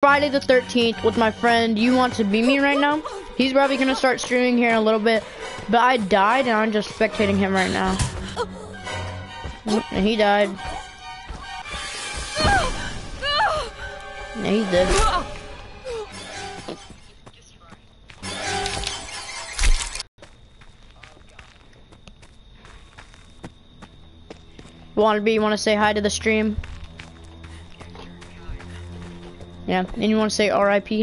Friday the 13th with my friend. You want to be me right now? He's probably gonna start streaming here in a little bit. But I died and I'm just spectating him right now. And he died. And he's dead. You wanna say hi to the stream? Yeah, and you wanna say RIP?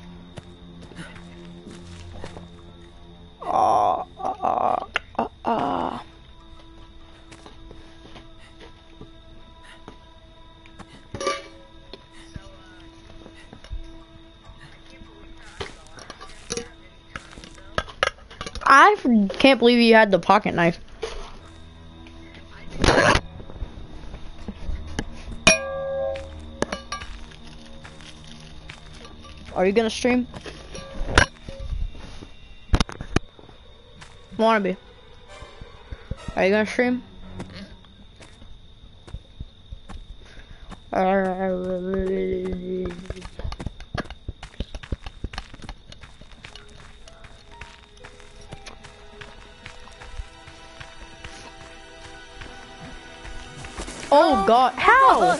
I can't believe you had the pocket knife. Are you gonna stream? Wanna be? Are you gonna stream? Oh God, how?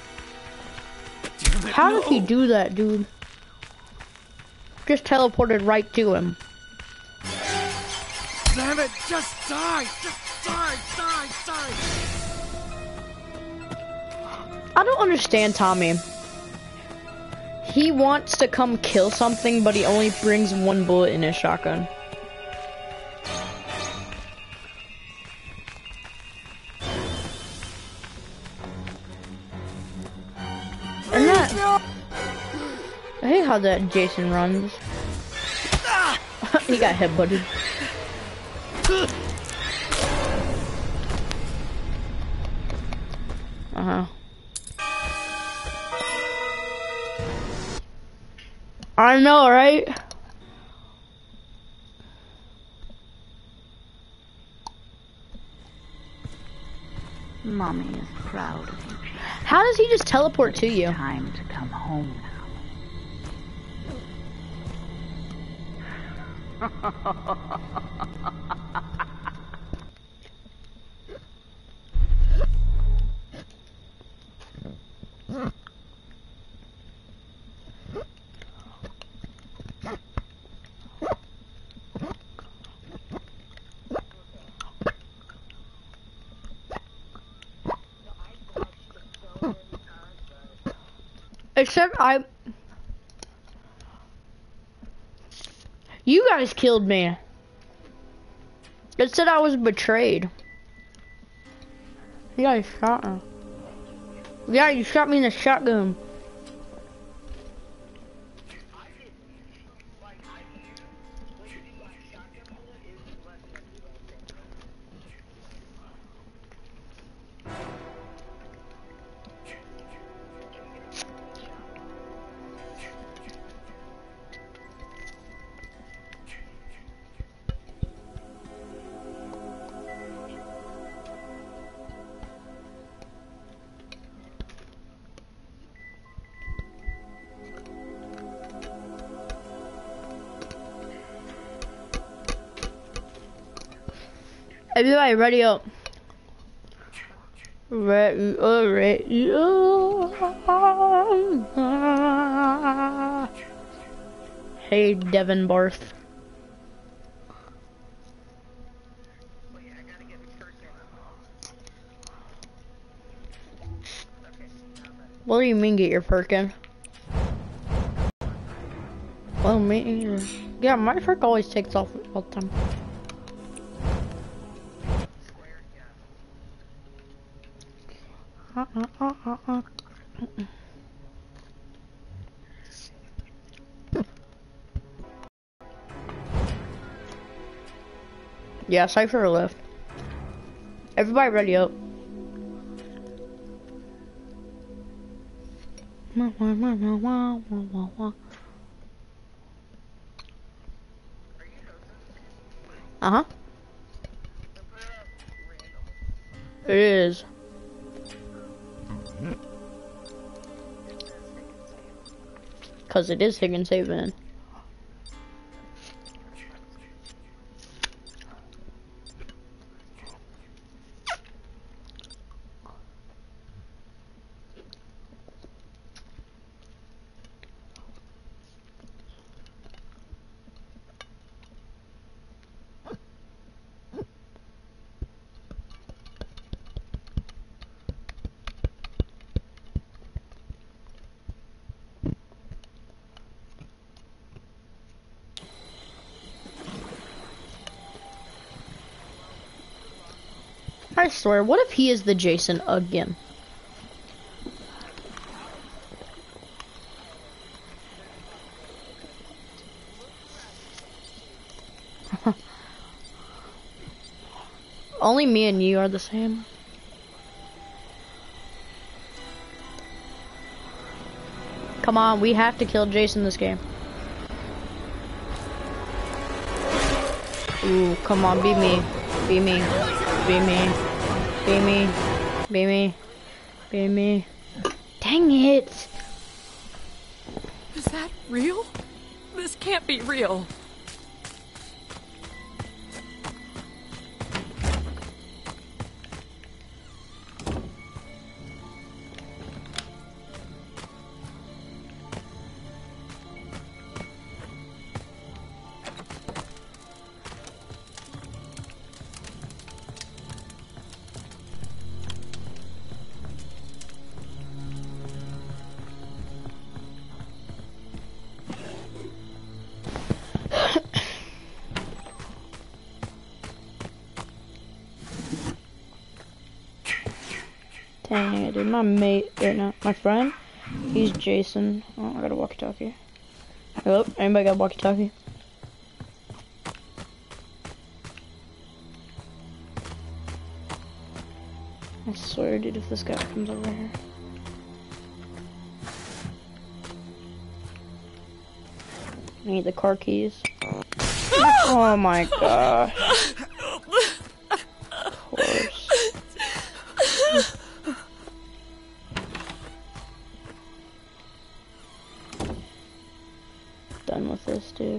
How did he do that, dude? Just teleported right to him. Damn it, just die! Just die! I don't understand Tommy. He wants to come kill something, but he only brings one bullet in his shotgun. And that... I hate how that Jason runs. He got headbutted. I know, right? Mommy is proud of you. How does he just teleport to you? Time to come home now. Except you guys killed me. It said I was betrayed. You guys shot me. Yeah, you shot me in the shotgun. Everybody ready up. Ready up. Hey, Devin Barth. What do you mean get your perk in? Well, me, yeah, my perk always takes off all the time. Yeah, Cypher left. Everybody ready up. Uh-huh. It is. Cause it is Higgins Haven. I swear, what if he is the Jason again? Only me and you are the same. Come on, we have to kill Jason this game. Ooh, come on, be me. Be me. Be me. Be me. Be me. Be me. Dang it! Is that real? This can't be real. Dang it, dude. My mate, or not, my friend, he's Jason. Oh, I got a walkie-talkie. Hello? Anybody got a walkie-talkie? I swear, dude, if this guy comes over here. I need the car keys. Oh my gosh. Of course. Done with this, dude.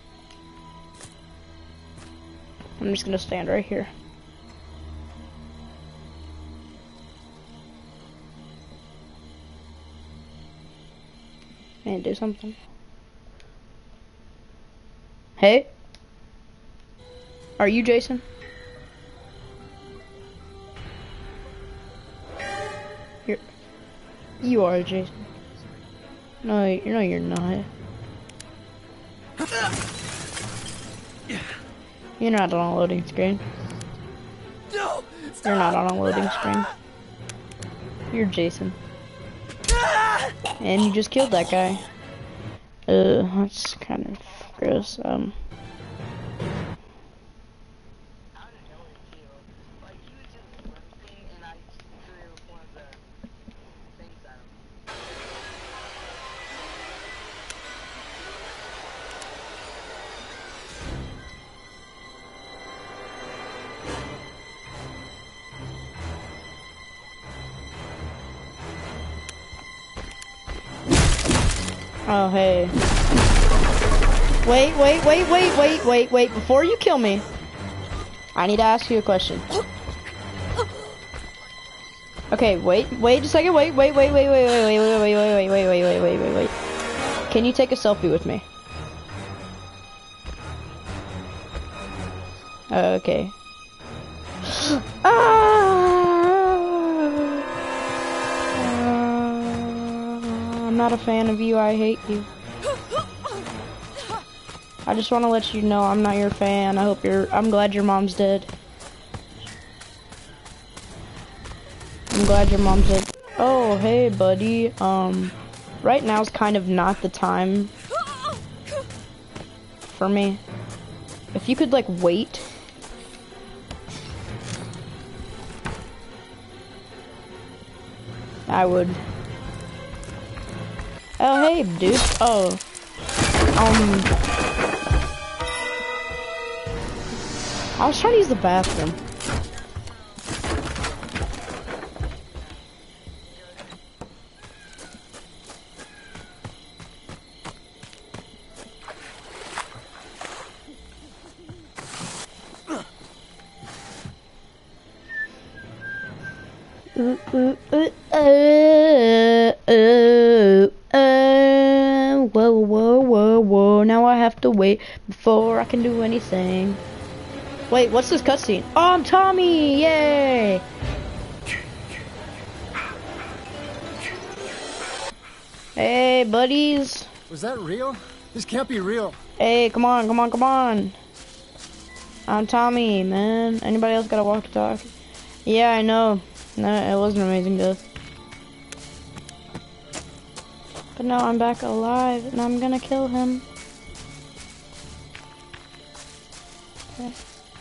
I'm just gonna stand right here. And do something. Hey? Are you Jason? You are Jason. No, you're not. You're not on a loading screen. No! You're not on a loading screen. You're Jason. And you just killed that guy. That's kind of gross. Oh, hey. Wait. Before you kill me, I need to ask you a question. Okay, wait a second. Wait. Can you take a selfie with me? Okay. I'm not a fan of you, I hate you. I just want to let you know I'm not your fan. I'm glad your mom's dead. I'm glad your mom's dead. Oh, hey, buddy. Right now's kind of not the time for me. If you could, like, wait. I would. Oh, hey, dude. Oh. I was trying to use the bathroom. Whoa, whoa, whoa, whoa. Now I have to wait before I can do anything. Wait, what's this cutscene? Oh, I'm Tommy! Yay! Hey, buddies. Was that real? This can't be real. Hey, come on, come on, come on. I'm Tommy, man. Anybody else got a walkie-talkie? Yeah, I know. No, it was an amazing death. But now I'm back alive, and I'm gonna kill him. Okay.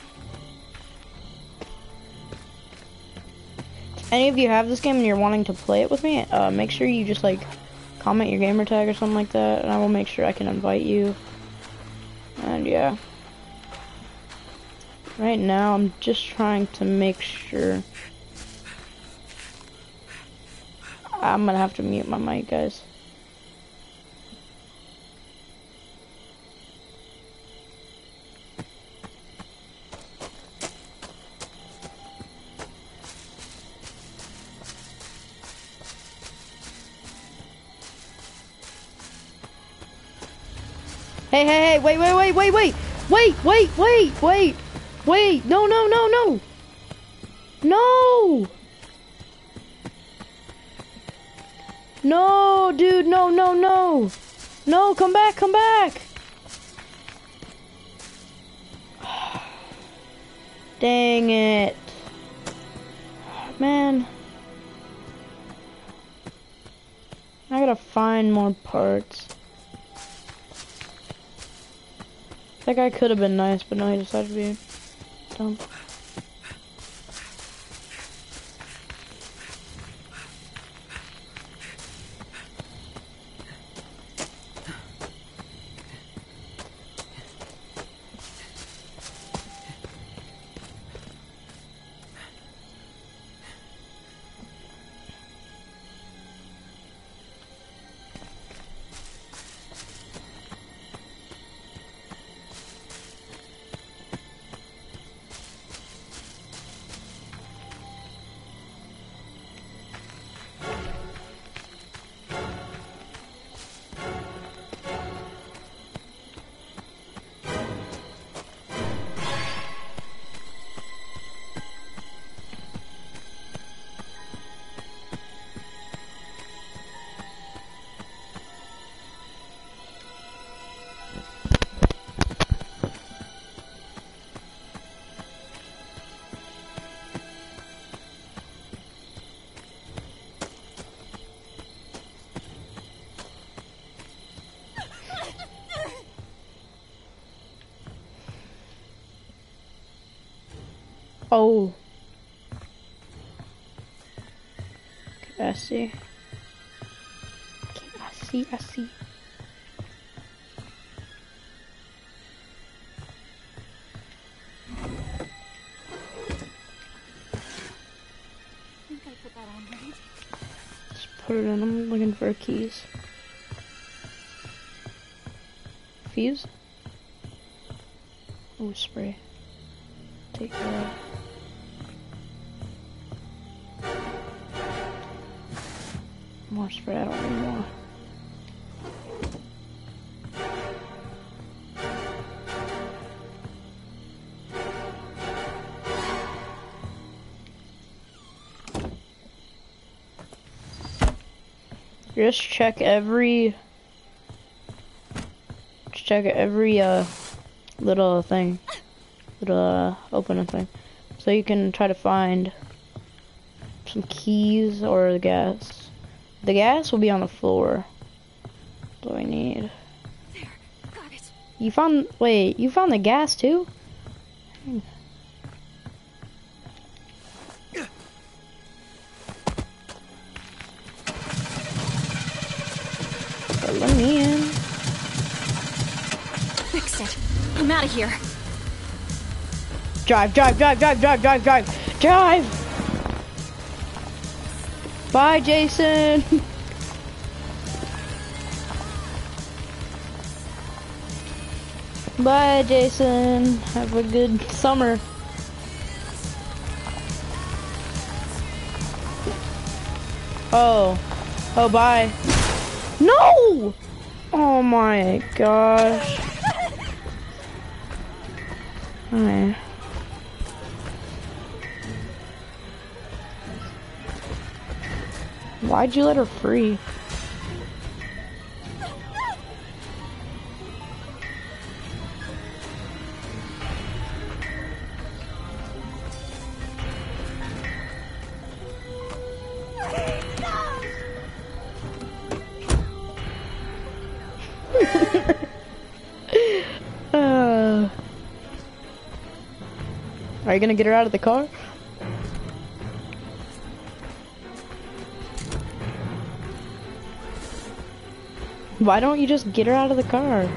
If any of you have this game and you're wanting to play it with me, make sure you just like comment your gamer tag or something like that, and I will make sure I can invite you. And yeah. Right now, I'm just trying to make sure. I'm gonna have to mute my mic, guys. Hey, hey, hey, wait, wait, wait, wait, wait, wait, wait, wait, wait, wait, no, no, no, no, no, no, dude, no, no, no, no, come back, come back. Dang it, man, I gotta find more parts. That guy could have been nice, but no, he decided to be dumb. Oh. Okay, I see. Okay, I see, I see. Just put it in. I'm looking for keys. Fuse? Oh, spray. Take that. More spray, I don't need more. Just check every little thing, little opening thing, so you can try to find some keys or the gas. The gas will be on the floor. What do I need? There, got it. You found, wait, you found the gas too? But let me in. Fixed it. I'm out of here. Drive, drive, drive, drive, drive, drive, drive, drive! Bye, Jason! Bye, Jason. Have a good summer. Oh. Oh, bye. No! Oh my gosh. Alright. Why'd you let her free? Are you gonna get her out of the car? Why don't you just get her out of the car?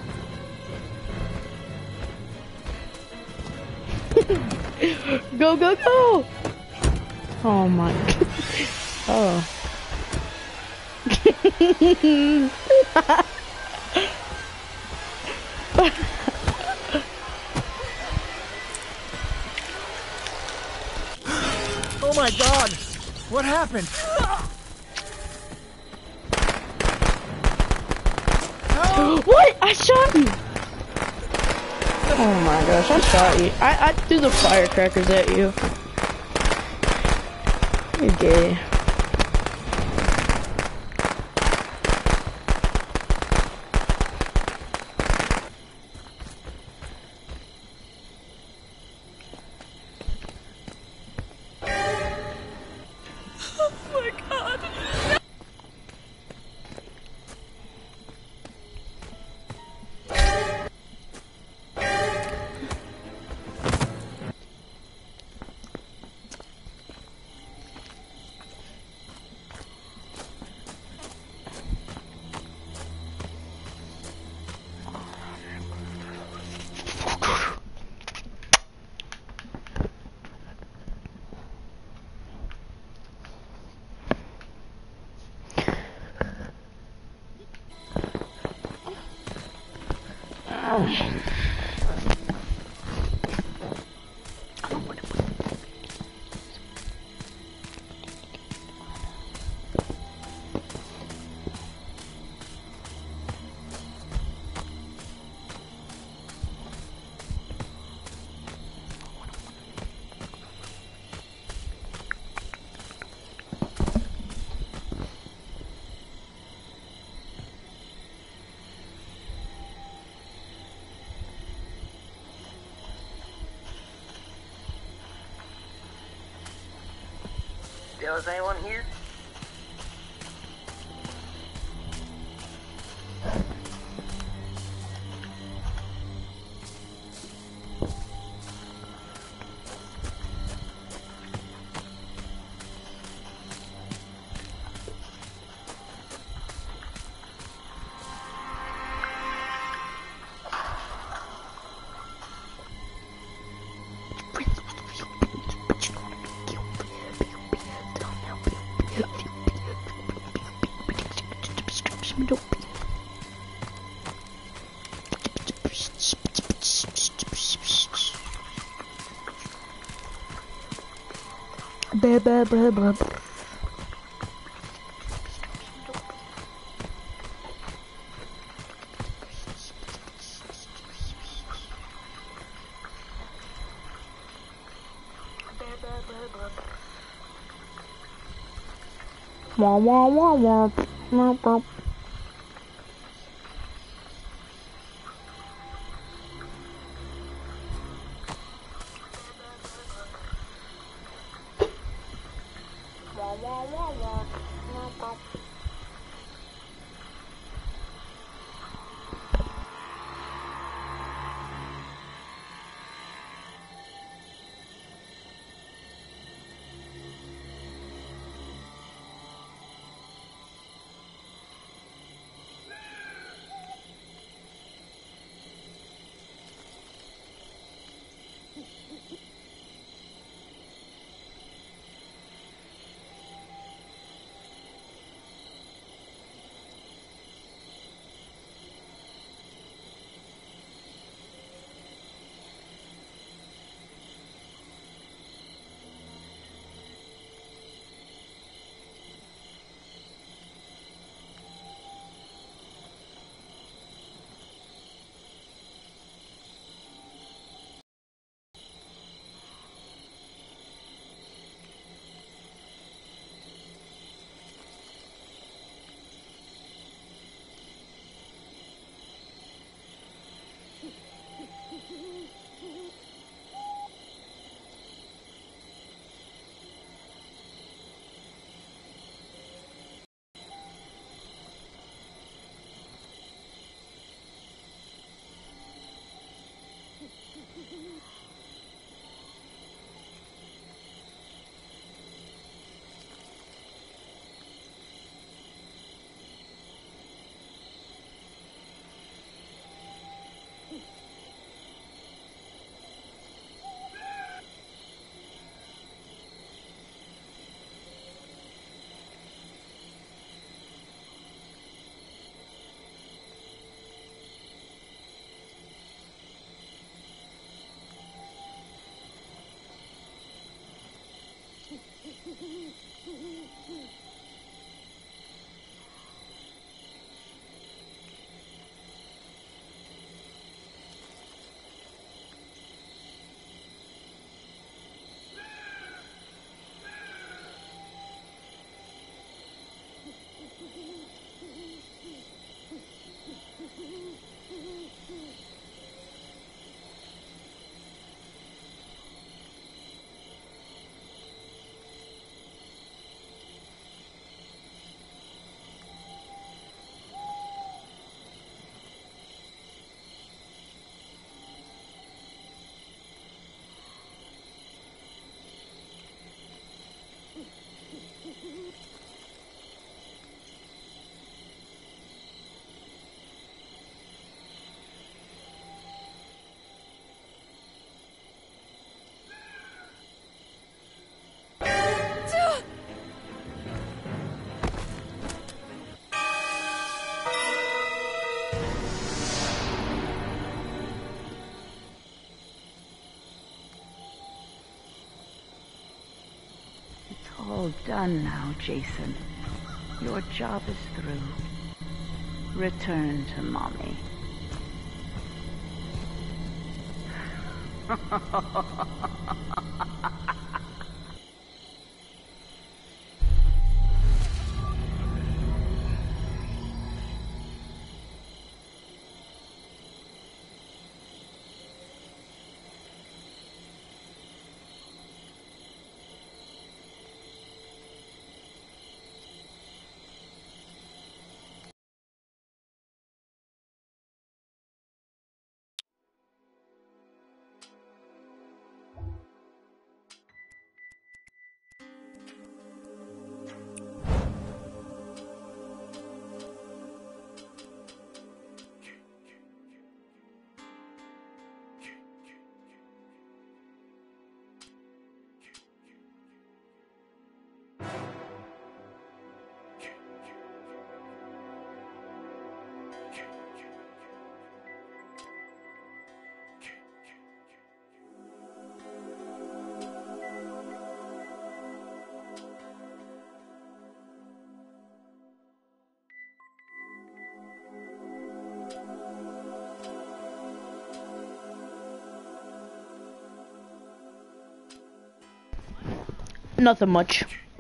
Go, go, go! Oh my. Oh. Oh my god! What happened? What? I shot you! Oh my gosh, I shot you. I threw the firecrackers at you. You're gay. Is anyone here? Wah wah wah wah. Wah, wah. All done now, Jason. Your job is through. Return to Mommy. Nothing much.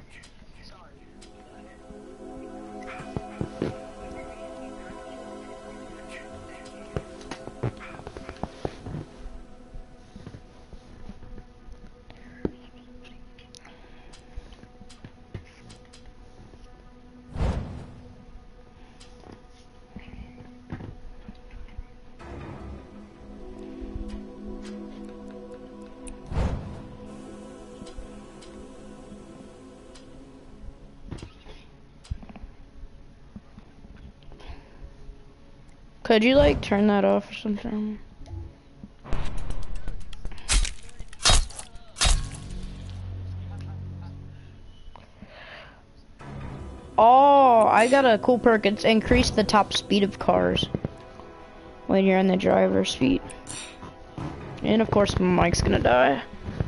Could you like turn that off or something? Oh, I got a cool perk. It's increase the top speed of cars when you're in the driver's seat. And of course, Mike's gonna die.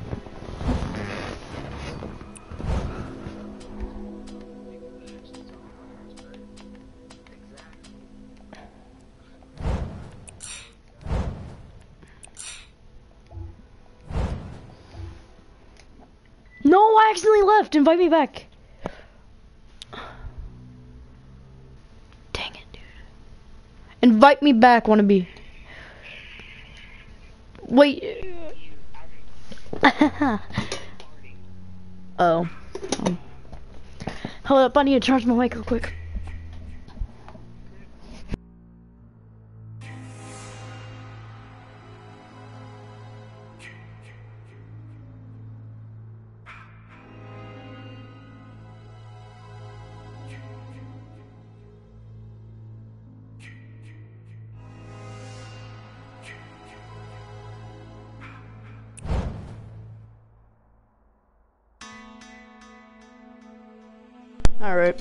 No, I accidentally left. Invite me back. Dang it, dude. Invite me back, wannabe. Wait. Oh. Hold up, I need to charge my mic real quick. Alright.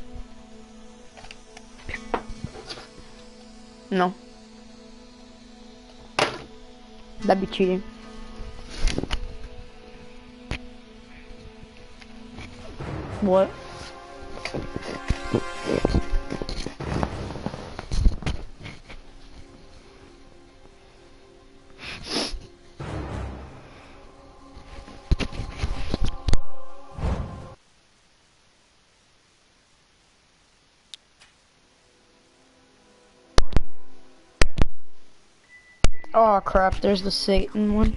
No. That'd be cheating. What? Oh crap, there's the Satan one.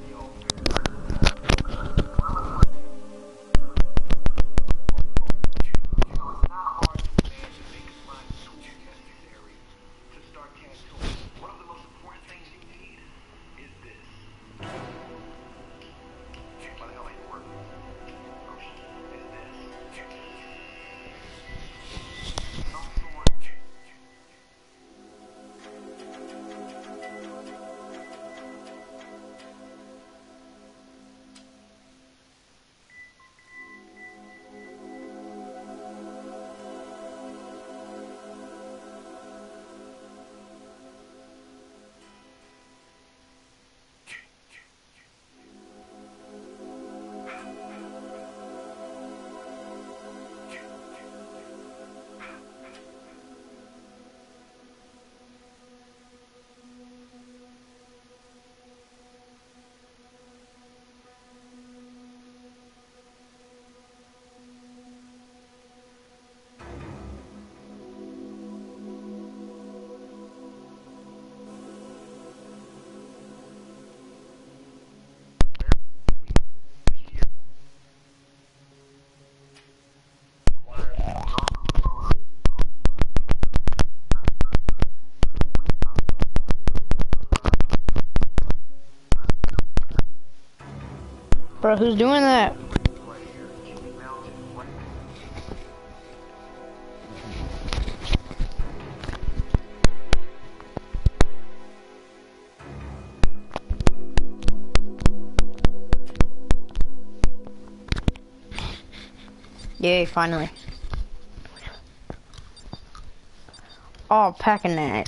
Bro, who's doing that? Yay, finally. Oh, pack a neck.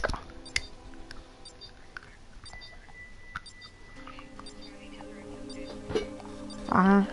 Uh-huh.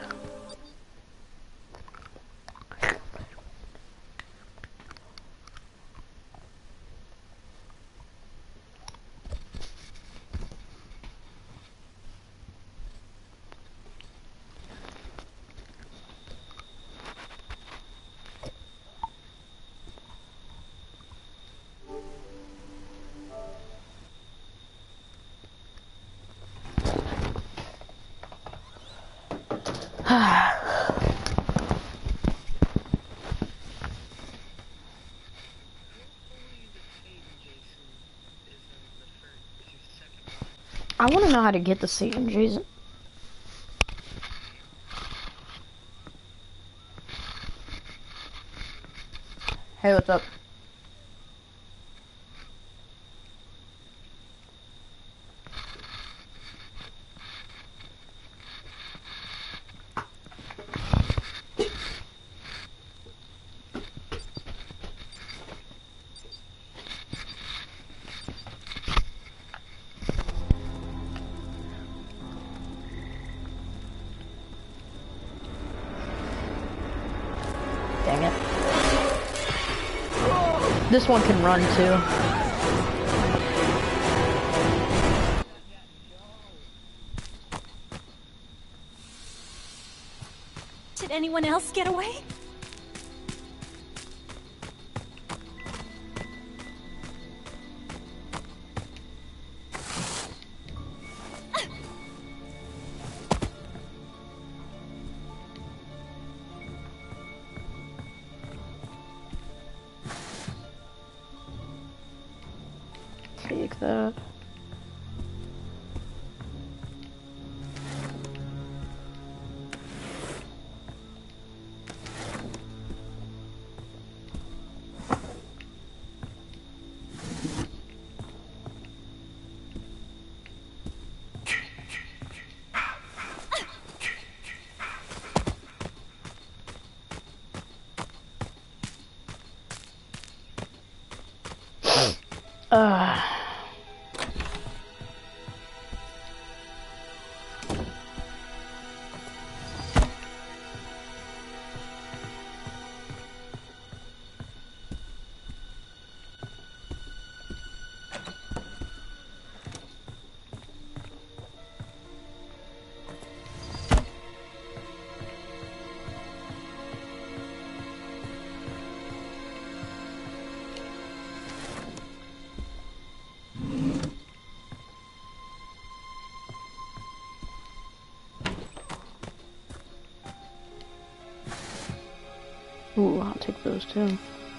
I want to know how to get the Satan, Jason. Hey, what's up? Dang it. This one can run too. Did anyone else get away? Take that. Ooh, I'll take those too.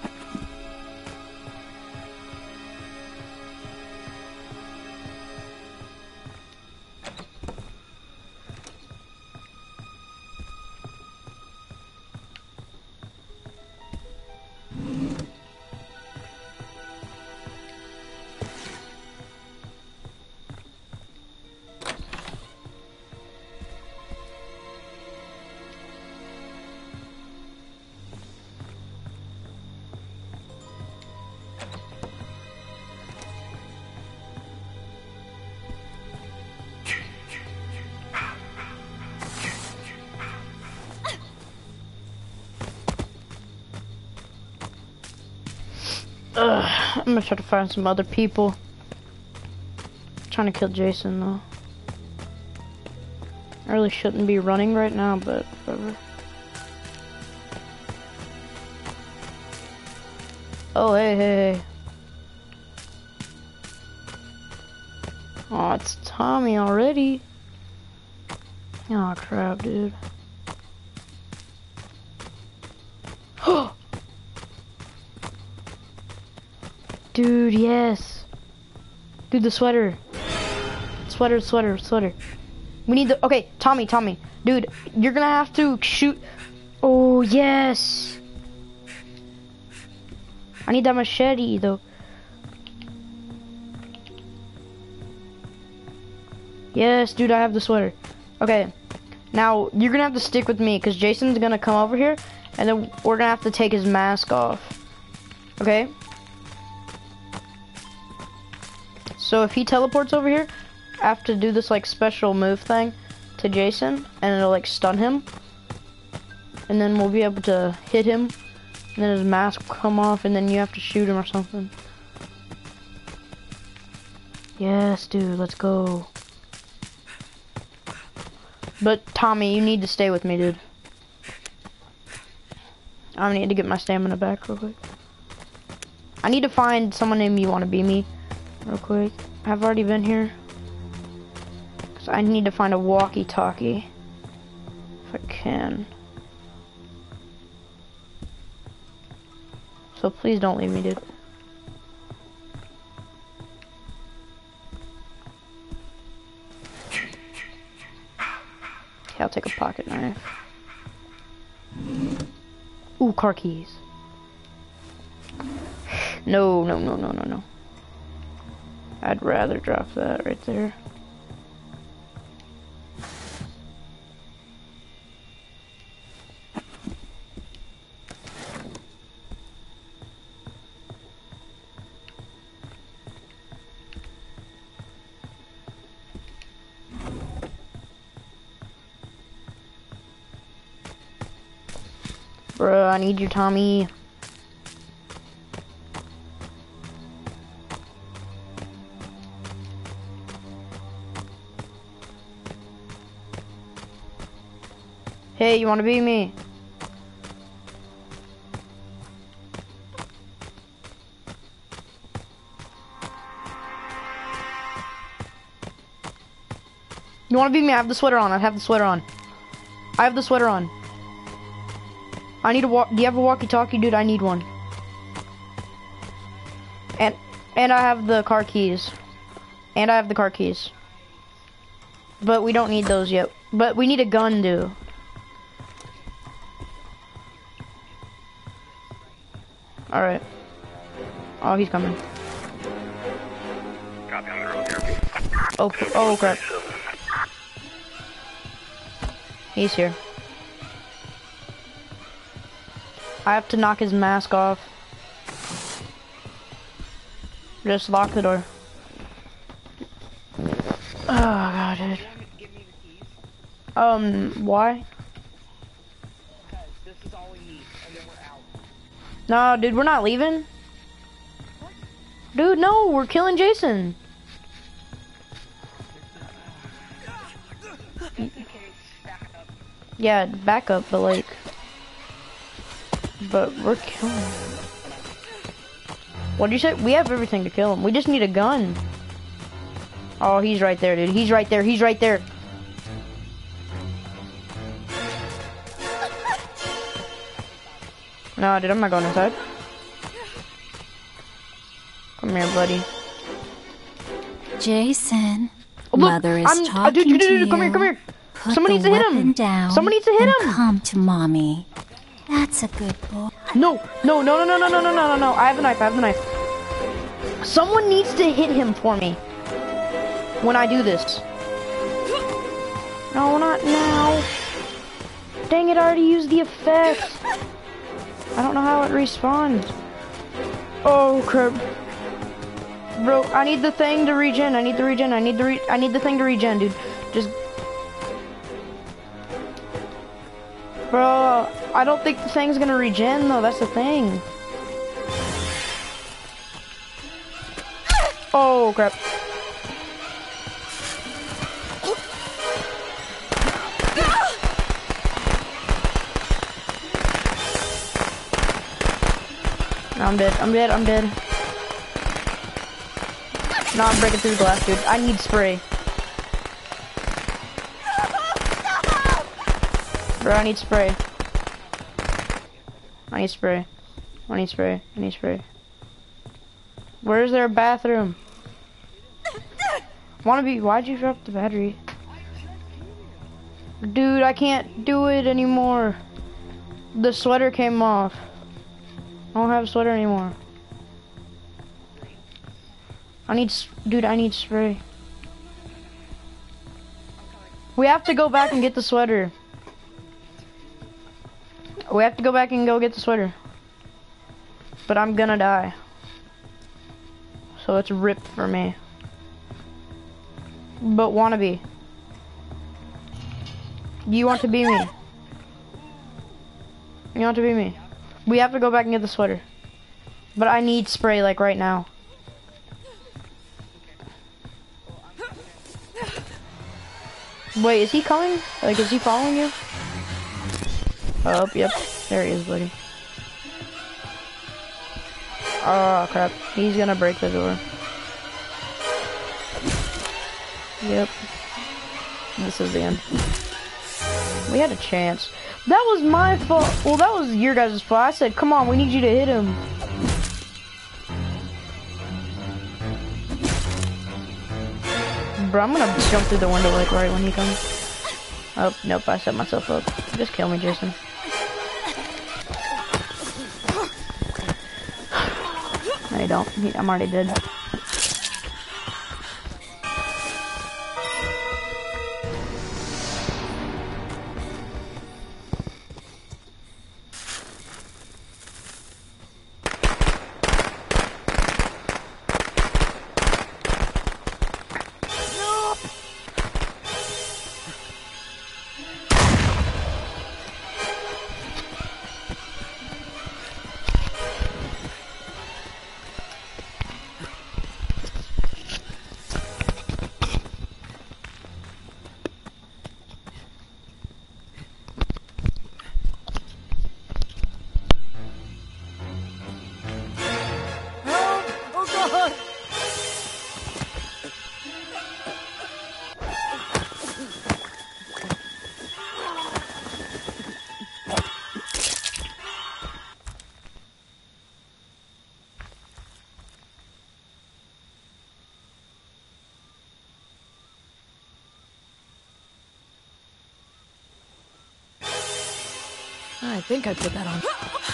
I'm gonna try to find some other people. Trying to kill Jason though. I really shouldn't be running right now, but whatever. Oh, hey. Oh, it's Tommy already. Oh, crap, dude. Dude, yes. Dude, the sweater. Sweater. We need the, okay, Tommy. Dude, you're gonna have to shoot. Oh, yes. I need that machete, though. Yes, dude, I have the sweater. Okay, now you're gonna have to stick with me, because Jason's gonna come over here, and then we're gonna have to take his mask off. Okay? So if he teleports over here, I have to do this like special move thing to Jason, and it'll like stun him. And then we'll be able to hit him, and then his mask will come off, and then you have to shoot him or something. Yes, dude, let's go. But Tommy, you need to stay with me, dude. I need to get my stamina back real quick. I need to find someone named You Wanna Be Me real quick. I've already been here. Cause I need to find a walkie-talkie. If I can. So please don't leave me, dude. Okay, I'll take a pocket knife. Ooh, car keys. No. I'd rather drop that right there. Bruh, I need you, Tommy. Hey, you wanna be me? You wanna be me? I have the sweater on. I have the sweater on. I need a walk. Do you have a walkie-talkie, dude? I need one. And I have the car keys. But we don't need those yet. But we need a gun, dude. Alright. Oh, he's coming. Copy on the road here. Oh crap. He's here. I have to knock his mask off. Just lock the door. Oh god, dude. Why? Because this is all we need, and then we're out. No, dude, we're not leaving. Dude, no, we're killing Jason. Yeah, back up, but like... But we're killing him. What'd you say? We have everything to kill him. We just need a gun. Oh, he's right there, dude. He's right there. No, dude, I'm not going inside. Come here, buddy. Jason, Oh, look, Mother is I'm, talking dude, to you. come here, come here. Put Someone the needs to hit him. weapon down. Someone needs to hit and him. Come to Mommy. That's a good boy. No, no, no, no, no, no, no, no, no, no. I have the knife, I have the knife. Someone needs to hit him for me when I do this. No, not now. Dang it, I already used the effect. I don't know how it respawns. Oh, crap. Bro, I need the thing to regen. I need the regen. I need the thing to regen, dude. Just... Bro, I don't think the thing's gonna regen, though. That's the thing. Oh, crap. No, I'm dead. I'm dead. I'm dead. No, I'm breaking through the glass, dude. I need spray. Bro, I need spray. I need spray. I need spray. I need spray. Where's there a bathroom? Wannabe, why'd you drop the battery? Dude, I can't do it anymore. The sweater came off. I don't have a sweater anymore. Dude, I need spray. We have to go back and get the sweater. We have to go back and go get the sweater. But I'm gonna die. So it's ripped for me. But Wannabe, you want to be me? You want to be me? We have to go back and get the sweater. But I need spray like right now. Wait, is he coming? Like, is he following you? Oh, yep. There he is, buddy. Oh, crap. He's gonna break the door. Yep. This is the end. We had a chance. That was my fault. Well, that was your guys' fault. I said, come on, we need you to hit him. Bro, I'm gonna jump through the window like right when he comes. Oh, nope, I set myself up. Just kill me, Jason. No, you don't. I'm already dead. I think I put that on.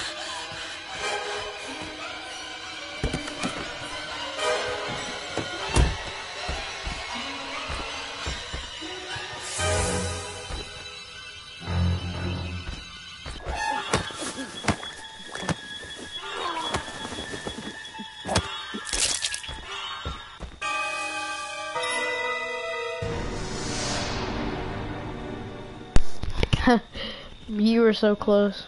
You were so close.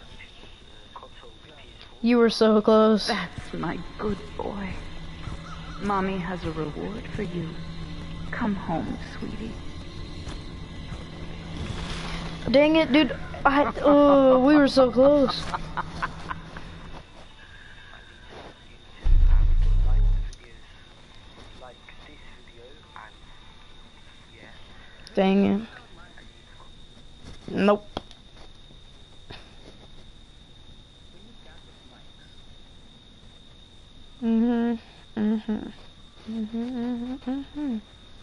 You were so close. That's my good boy. Mommy has a reward for you. Come home, sweetie. Dang it, dude. Oh, we were so close. Dang it. Nope. Mhm. Mhm. Mhm. Mhm. Mhm.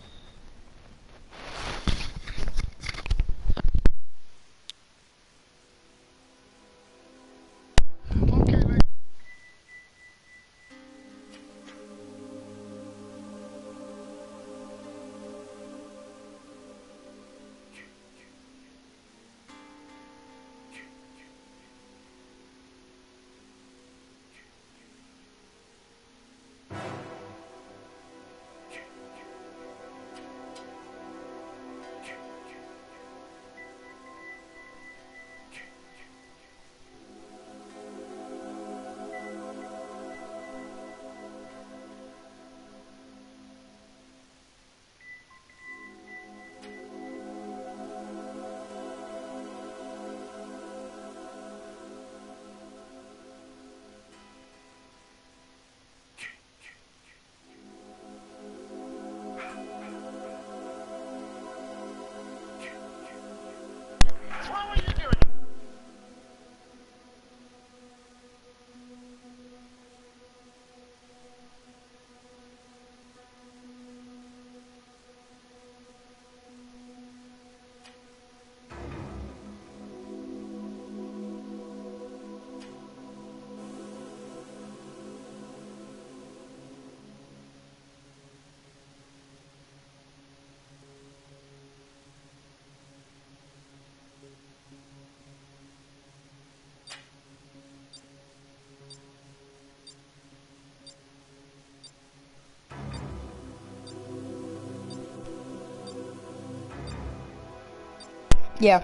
Yeah.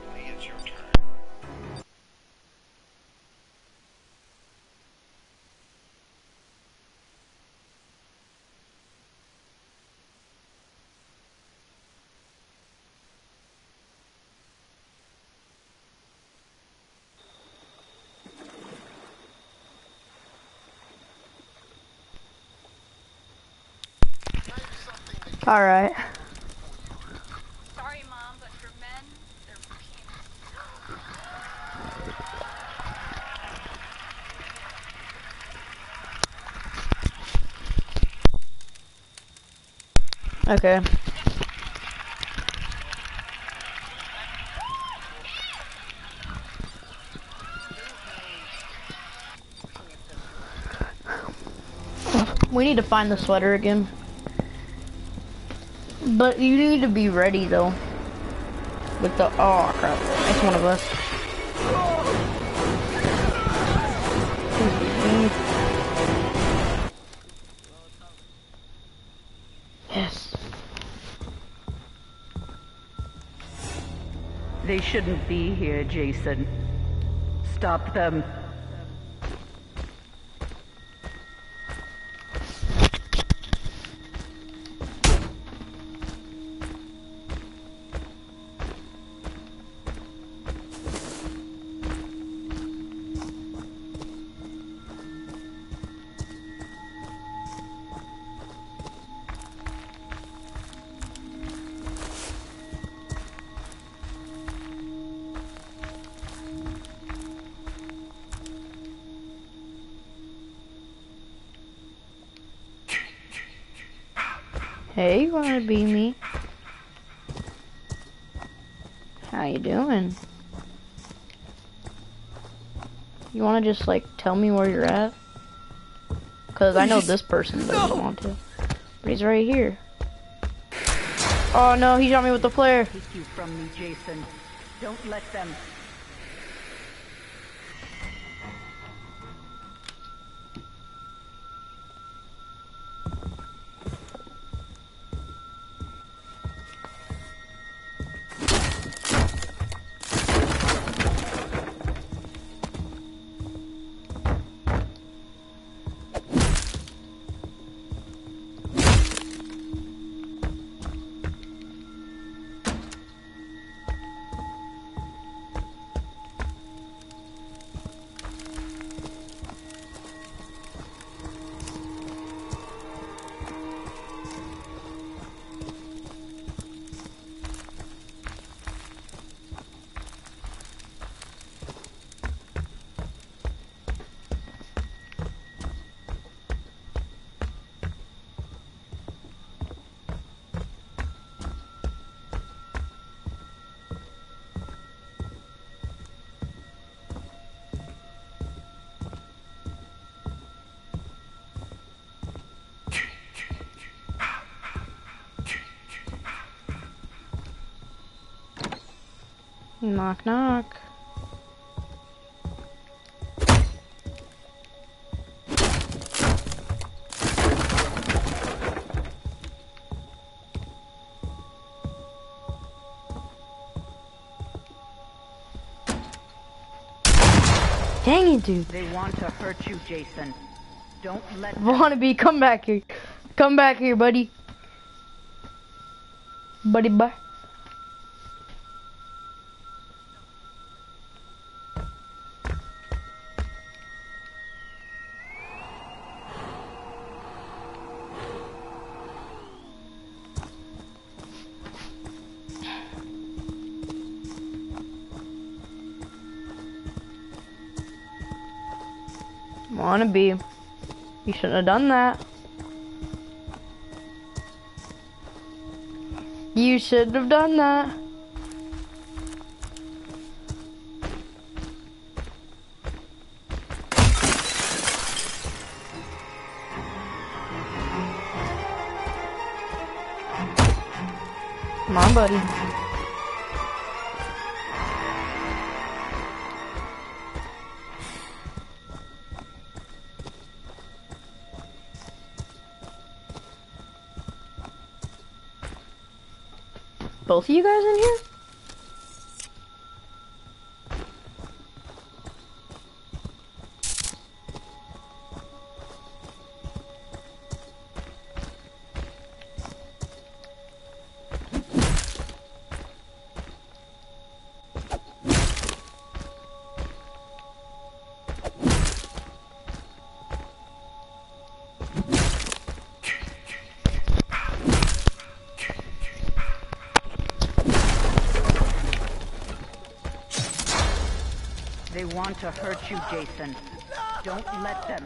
All right. Sorry, Mom, but for men, they're Okay. We need to find the sweater again. But you need to be ready though. With the oh crap. It's one of us. Yes. They shouldn't be here, Jason. Stop them. Hey, you wanna be me? How you doing? You wanna just like tell me where you're at? Cause I know this person doesn't want to. But he's right here. Oh no, he shot me with the flare. Take you from me, Jason. Don't let them. Knock, knock. Dang it, dude. They want to hurt you, Jason. Don't let them. Wannabe, come back here. Come back here, buddy. Buddy, bye. Wannabe. You shouldn't have done that. You shouldn't have done that. Come on, buddy. Both of you guys in here? They want to hurt you, Jason. Don't let them.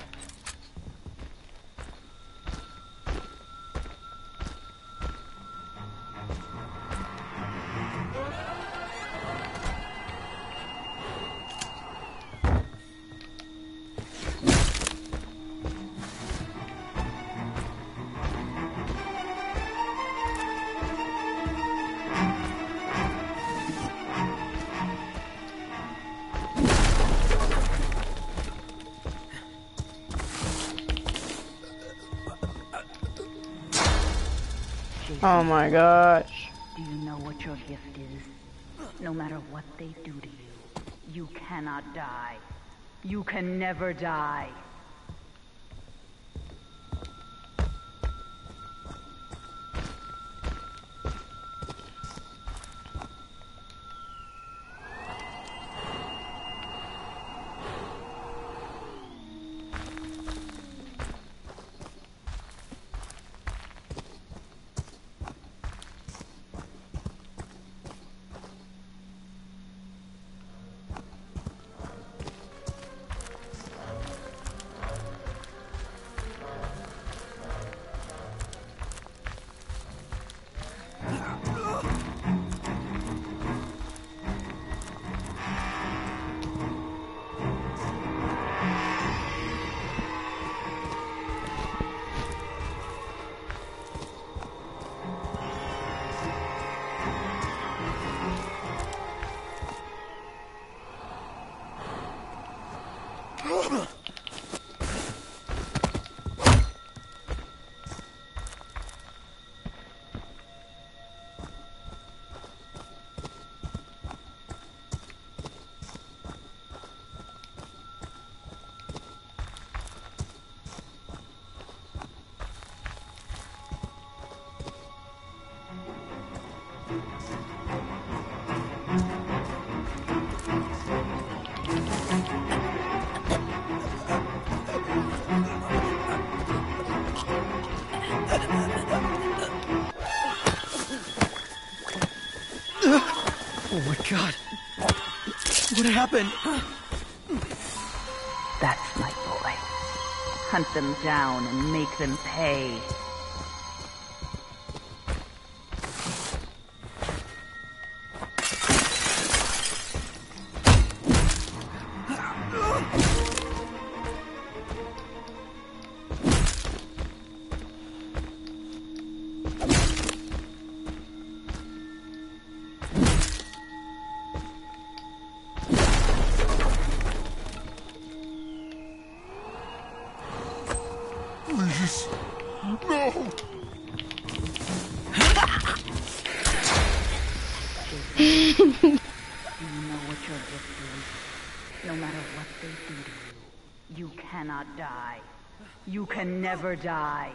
Oh my gosh. Do you know what your gift is? No matter what they do to you, you cannot die. You can never die. Oh my god. What happened? That's my boy. Hunt them down and make them pay. Do you know what your gift is? No matter what they do to you, you cannot die. You can never die.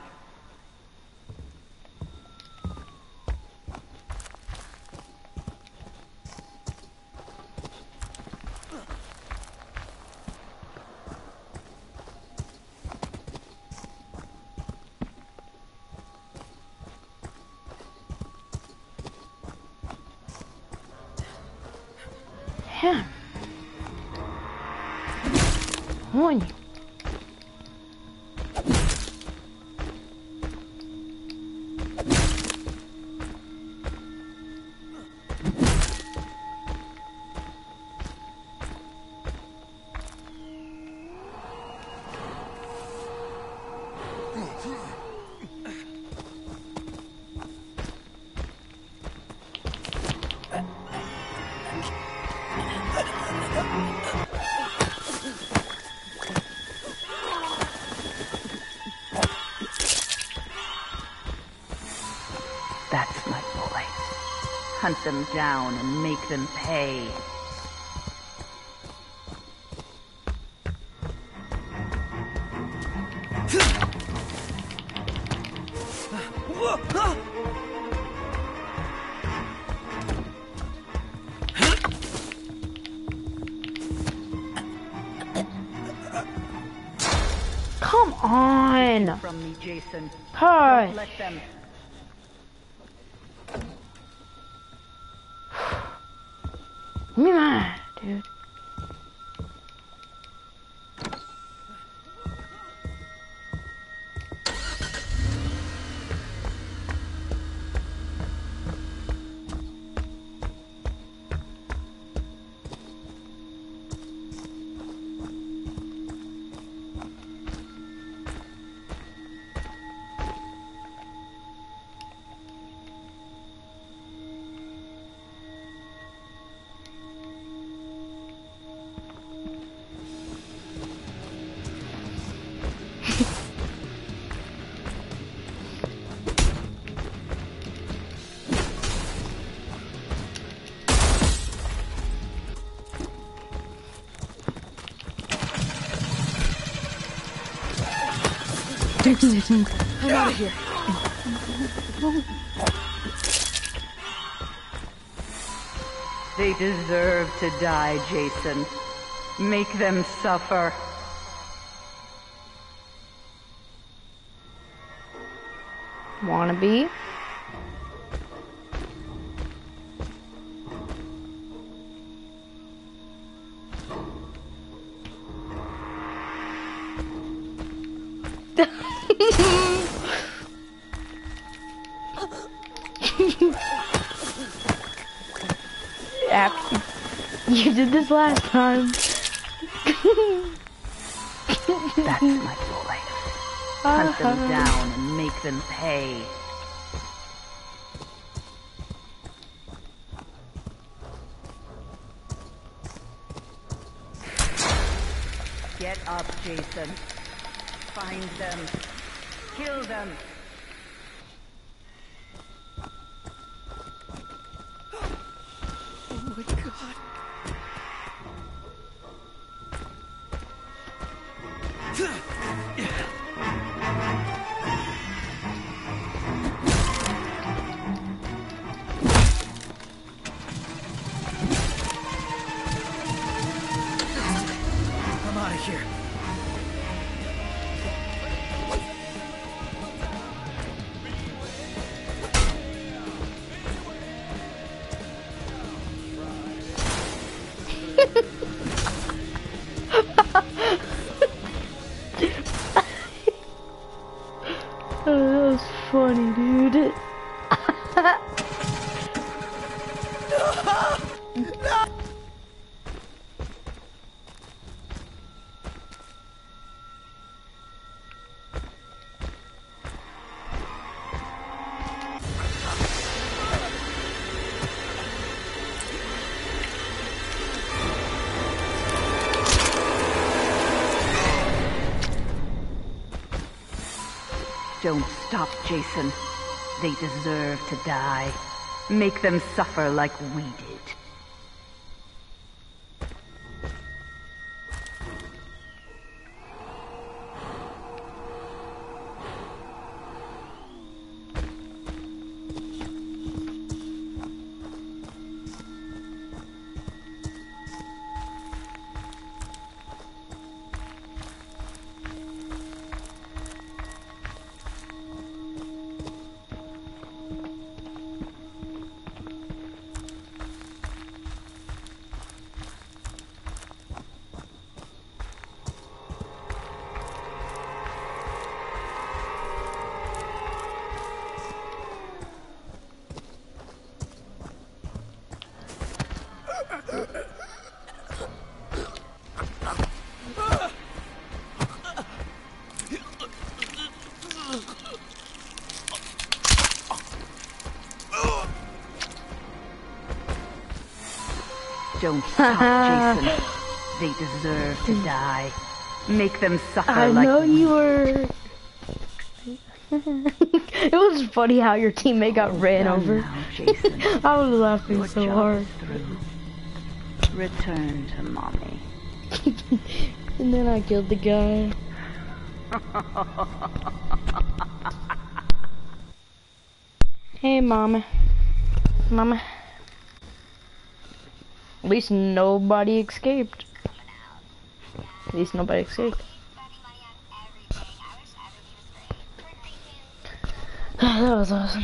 Yeah. On. That's my boy. Hunt them down and make them pay. Come on. From me, Jason. Hi. Don't let them. Give me mine, dude. I'm out of here. They deserve to die, Jason. Make them suffer. Wannabe? After you did this last time. That's my boy. Hunt them down and make them pay. Get up, Jason. Find them. Kill them. Oh my god. I'm out of here. Oh, that was funny, dude. Don't stop, Jason. They deserve to die. Make them suffer like we did. Don't stop, Jason. They deserve to die. Make them suffer I like know we you were. It was funny how your teammate got ran done over. now, Jason. I was laughing Your so job hard. is through. Return to mommy. And then I killed the guy. Hey, Mama. Mama. At least nobody escaped. At least nobody escaped. That was awesome.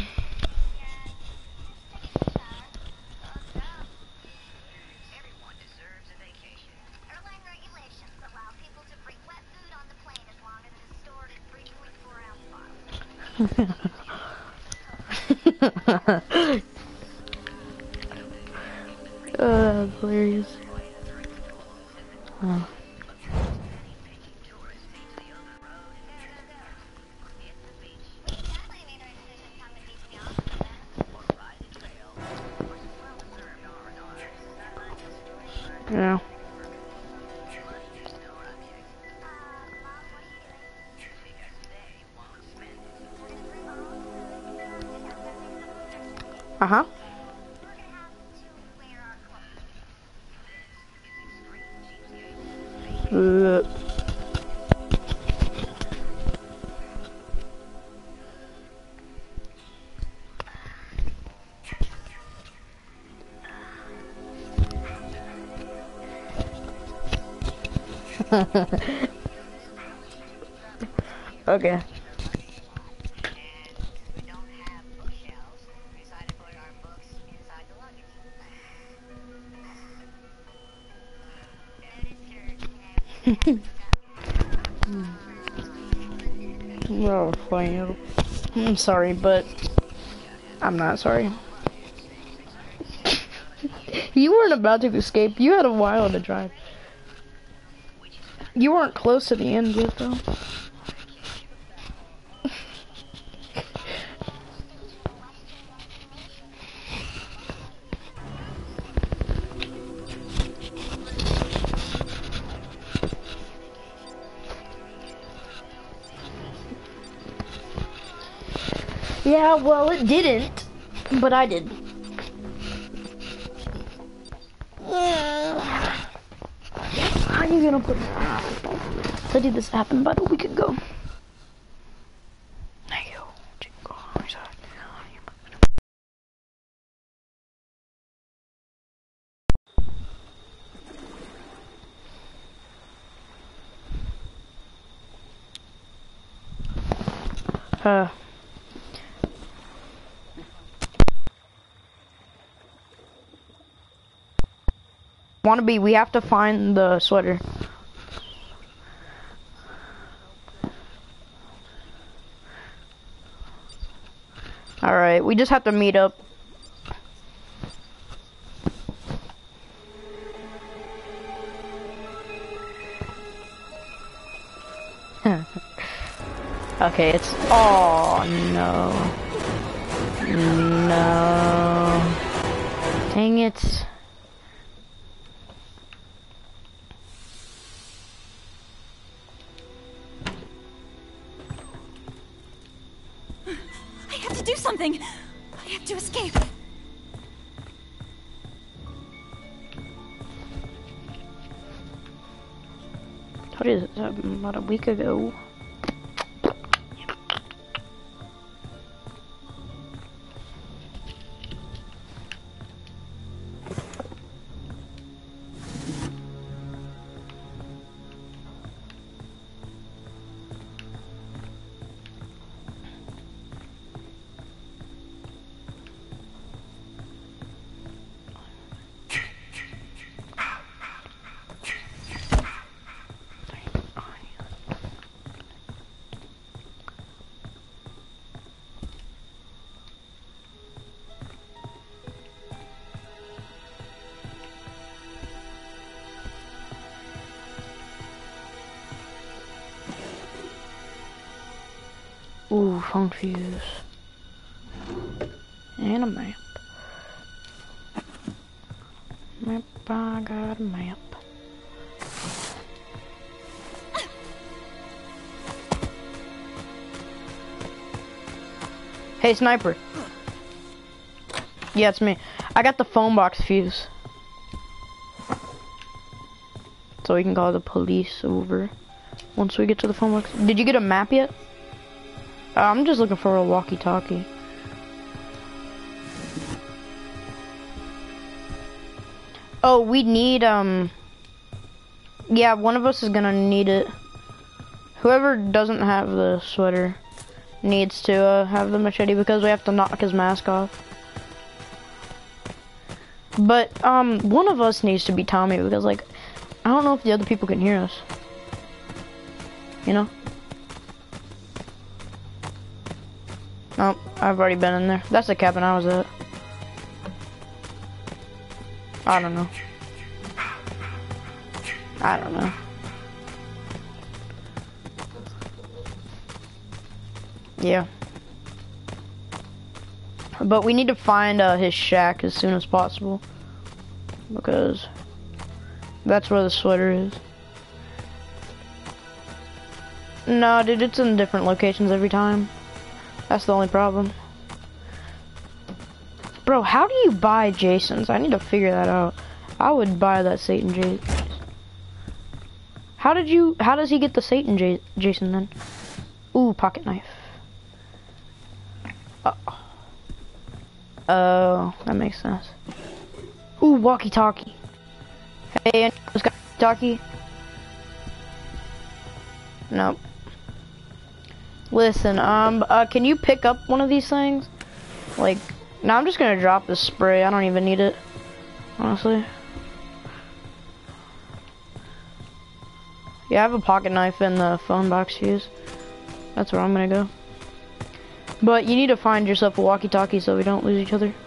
That's hilarious. Oh. Yeah. Uh-huh. Okay. Oh, fine. I'm sorry, but I'm not sorry. You weren't about to escape. You had a while to drive. You weren't close to the end yet, though. Yeah, well, it didn't, but I did. How are you gonna put... I did this happened about a week ago. Wannabe, we have to find the sweater. Alright, we just have to meet up. Okay, it's... Oh, no. No. Dang it. I have to do something. I have to escape. What is it? About a week ago. Ooh, phone fuse. And a map. Map. I got a map. Hey, sniper. Yeah, it's me. I got the phone box fuse. So we can call the police over once we get to the phone box. Did you get a map yet? I'm just looking for a walkie-talkie. Oh, we need, yeah, one of us is gonna need it. Whoever doesn't have the sweater needs to have the machete because we have to knock his mask off. But, one of us needs to be Tommy because, like, I don't know if the other people can hear us. You know? Oh, I've already been in there. That's the cabin I was at. I don't know. I don't know. Yeah. But we need to find his shack as soon as possible. Because that's where the sweater is. No, dude, it's in different locations every time. That's the only problem. Bro, how do you buy Jason's? I need to figure that out. I would buy that Satan Jason. How does he get the Satan Jason then? Ooh, pocket knife. Oh, that makes sense. Ooh, walkie-talkie. Hey, anyone's got walkie-talkie? Nope. Listen, can you pick up one of these things? Like, no, I'm just gonna drop this spray. I don't even need it, honestly. Yeah, I have a pocket knife in the phone box fuse. That's where I'm gonna go. But you need to find yourself a walkie-talkie so we don't lose each other.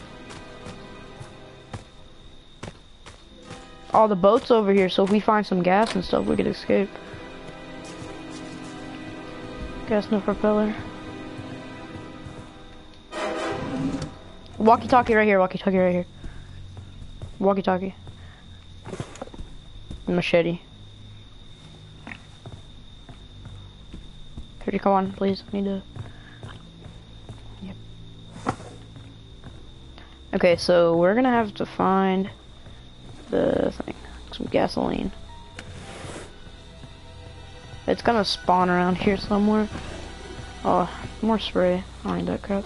Oh, the boat's over here, so if we find some gas and stuff, we could escape. Gas, no propeller. Walkie-talkie right here, walkie-talkie right here. Walkie-talkie. Machete. Could you come on, please? I need to... Yep. Okay, so we're gonna have to find the thing. Some gasoline. It's gonna spawn around here somewhere. Oh, more spray. I don't need that crap.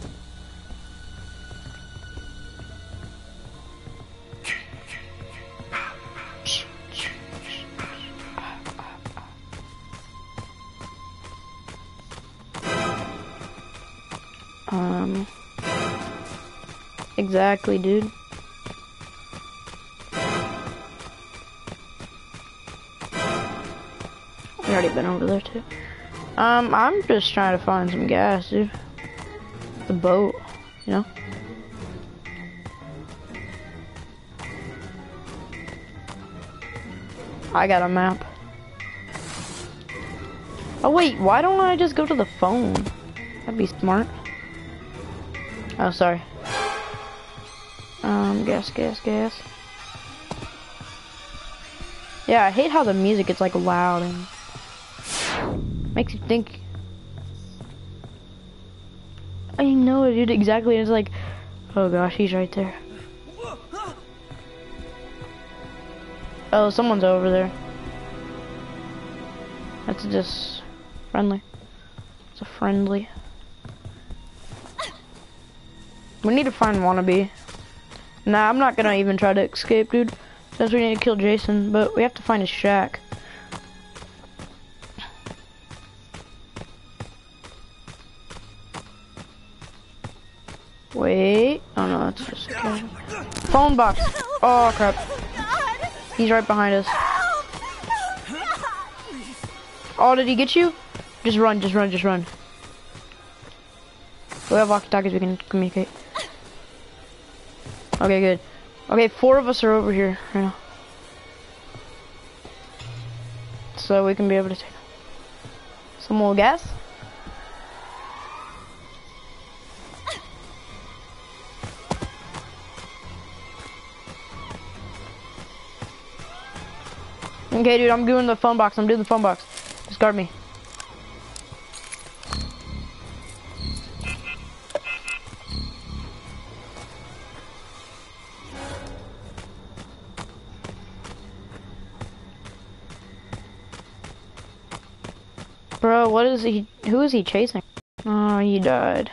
Exactly, dude. We already been over there too. I'm just trying to find some gas, dude. The boat, you know? I got a map. Oh wait, why don't I just go to the phone? That'd be smart. Oh, sorry. Gas. Yeah, I hate how the music gets like loud and makes you think. I know it, dude, exactly. It's like, oh gosh, he's right there. Oh, someone's over there. That's just friendly. It's a friendly. We need to find Wannabe. Nah, I'm not gonna even try to escape, dude. Since we need to kill Jason, but we have to find his shack. Wait. Oh no, that's just okay. Phone box. Oh crap. He's right behind us. Oh, did he get you? Just run. We have walkie-talkies, we can communicate. Okay, good. Okay, 4 of us are over here right now. So we can be able to take some more gas. Okay, dude, I'm doing the phone box. I'm doing the phone box. Just guard me. Bro, what is he? Who is he chasing? Oh, he died.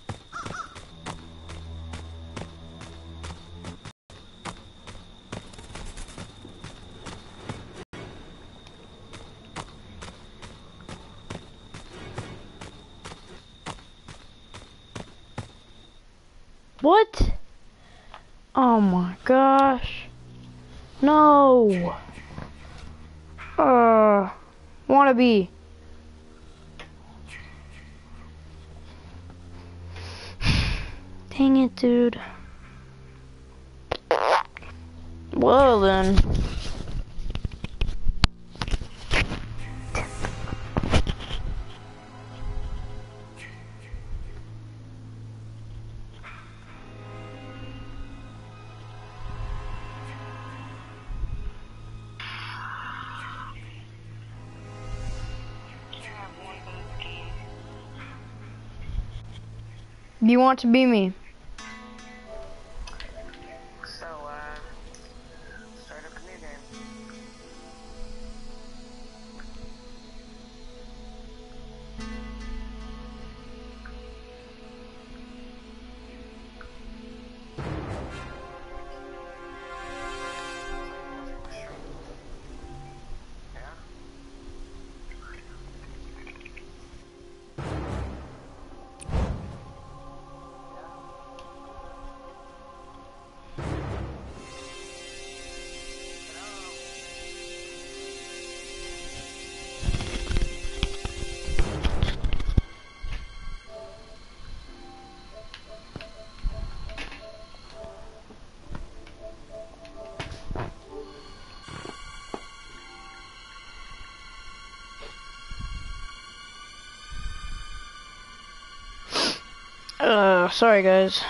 What? Oh my gosh. No. Wannabe. Dang it, dude. Well then. You want to be me? So, start up a new game. Sorry guys.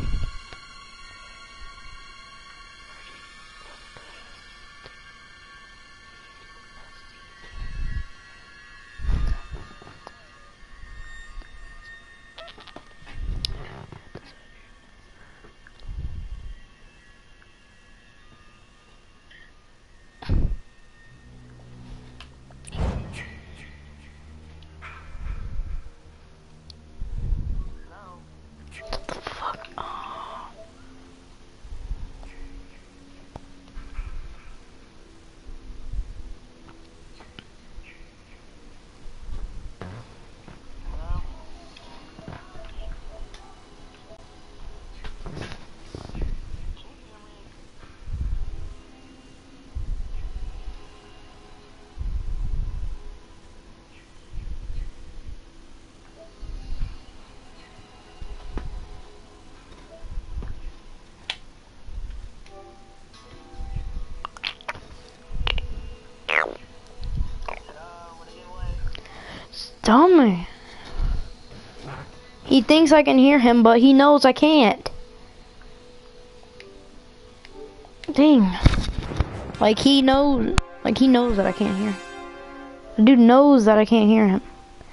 Dummy. He thinks I can hear him, but he knows I can't. Dang. Like he knows that I can't hear him. The dude knows that I can't hear him.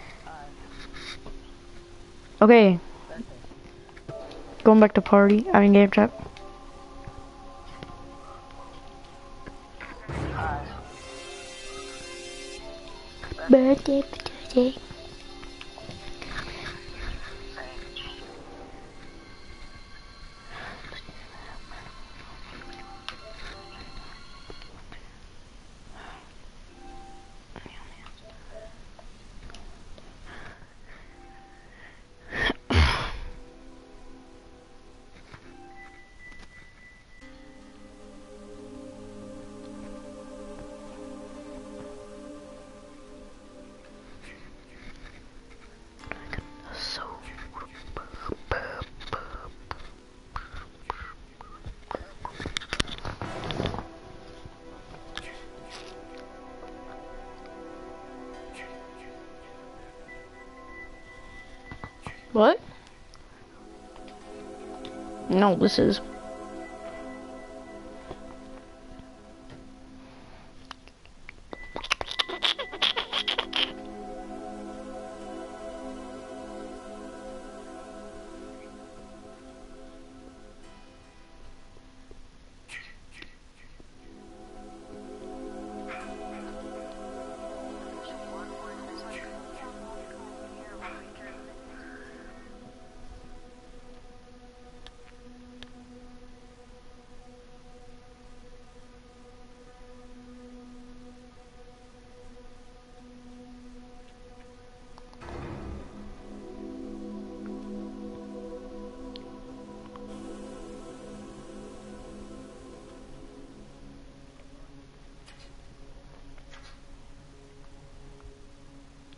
Okay. Going back to party, adding game chat. Birthday, birthday. What? No, this is.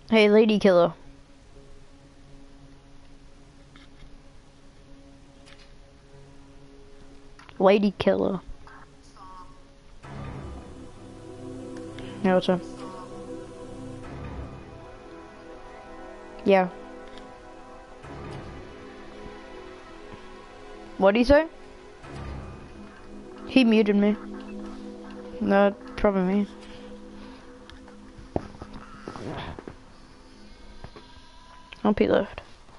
Hey, lady killer. Lady killer. Yeah, what's up? Yeah. What did he say? He muted me. No, probably me. Hope he left.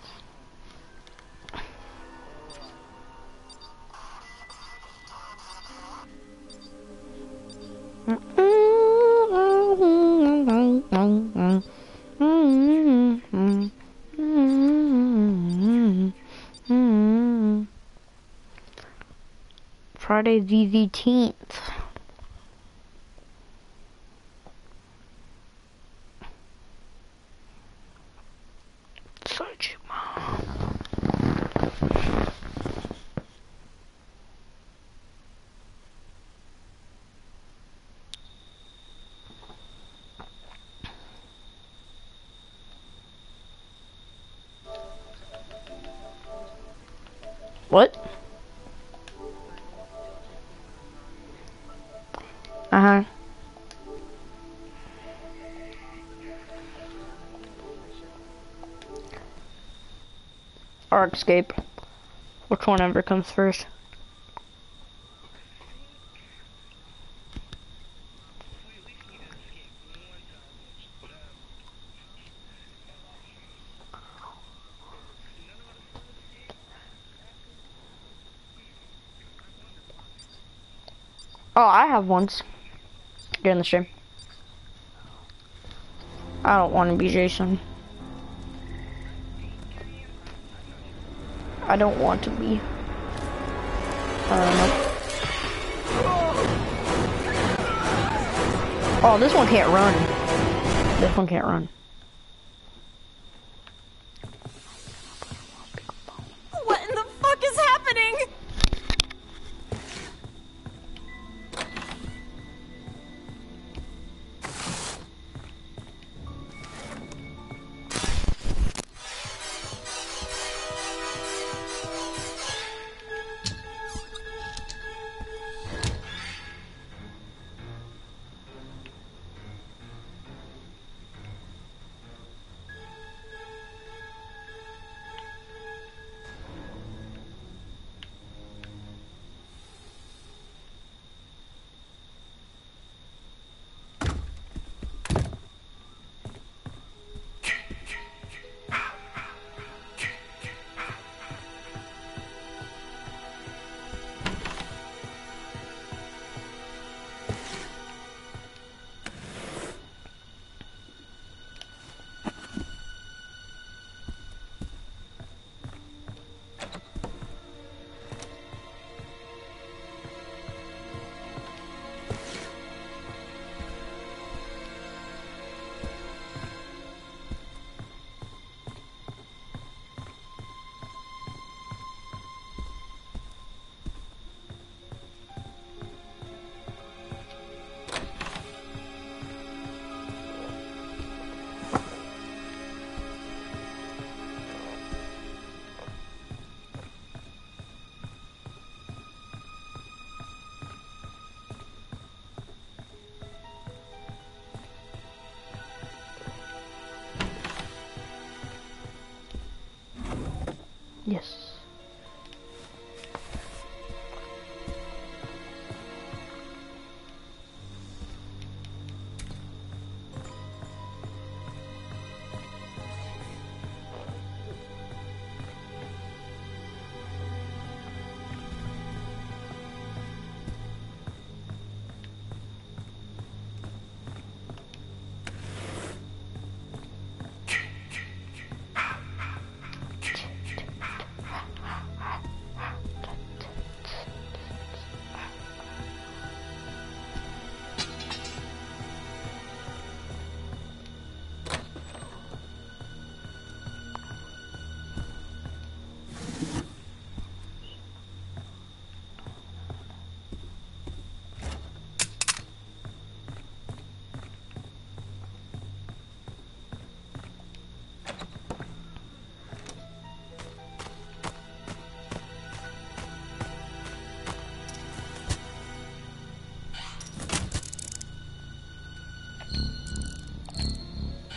Friday the 18th. Such What? Uh-huh. Or escape. Which one ever comes first? Oh, I have once. During the stream. I don't want to be Jason. I don't want to be. Nope. Oh, this one can't run. This one can't run. What in the fuck is happening?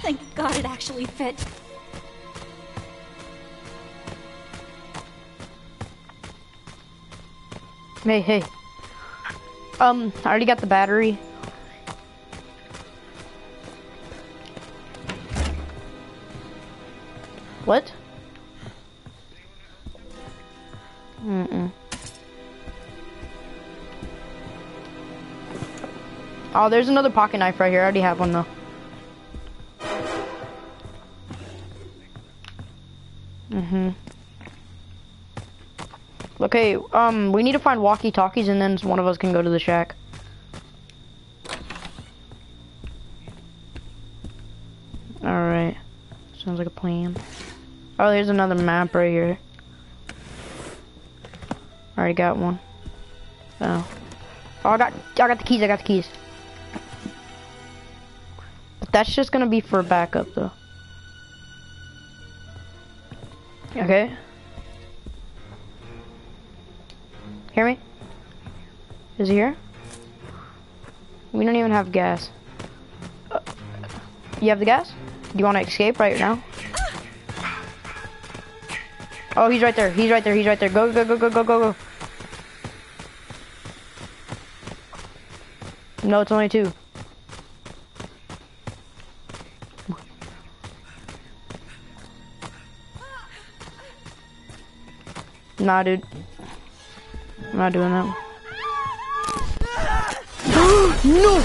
Thank God it actually fit. Hey. I already got the battery. What? Oh, there's another pocket knife right here. I already have one though. Okay, we need to find walkie-talkies and then one of us can go to the shack. Alright. Sounds like a plan. Oh, there's another map right here. Already got one. Oh. Oh, I got the keys, I got the keys. But that's just gonna be for backup though. Okay. Hear me? Is he here? We don't even have gas. You have the gas? Do you want to escape right now? Oh, he's right there. He's right there. He's right there. Go, go, go, go, go, go, go. No, it's only two. Nah, dude. I'm not doing that. No!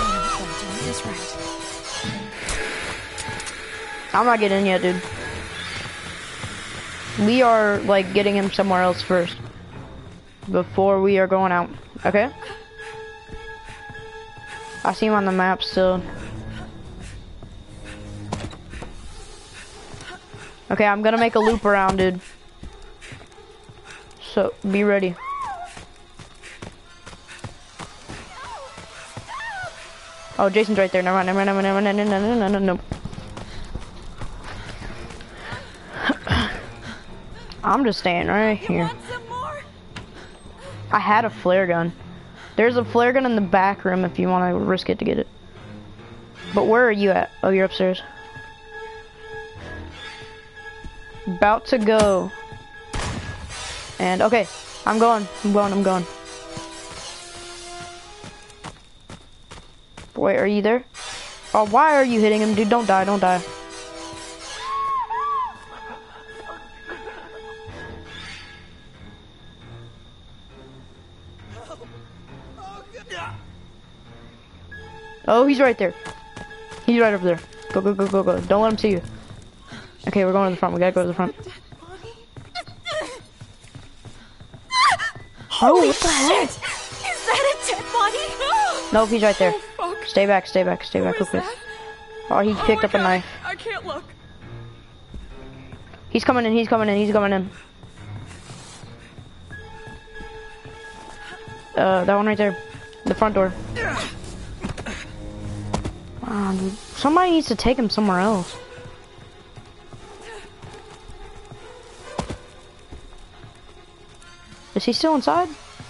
I'm not getting in yet, dude. We are, like, getting him somewhere else first. Before we are going out. Okay? I see him on the map still. Okay, I'm gonna make a loop around, dude. So, be ready. Oh, Jason's right there. Never mind. No. I'm just staying right here. I had a flare gun. There's a flare gun in the back room if you want to risk it to get it. But where are you at? Oh, you're upstairs. About to go. And, okay. I'm going. Wait, are you there? Oh, why are you hitting him, dude? Don't die. Oh, he's right there. He's right over there. Go. Don't let him see you. Okay, we're going to the front. We gotta go to the front. Oh, what the heck? Is that a dead body? Nope, he's right there. Oh, fuck. Stay back, Who real is quick. that? Oh, he picked my up a God. knife. I can't look. He's coming in. That one right there. The front door. Wow, dude. Somebody needs to take him somewhere else. Is he still inside?